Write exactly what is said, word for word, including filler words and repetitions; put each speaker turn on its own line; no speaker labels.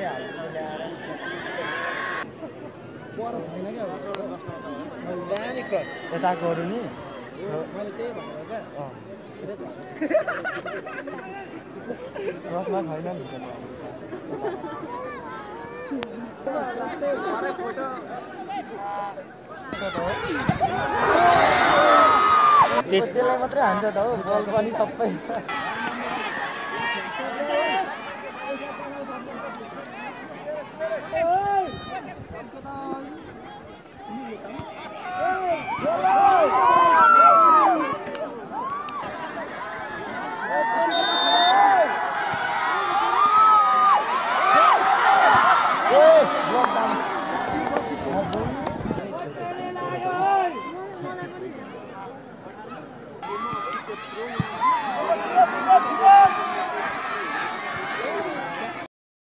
यता गरौँ नि रसमा छैन नि त्यस्तैलाई मात्रै हान्छ त हो बल पनि सबै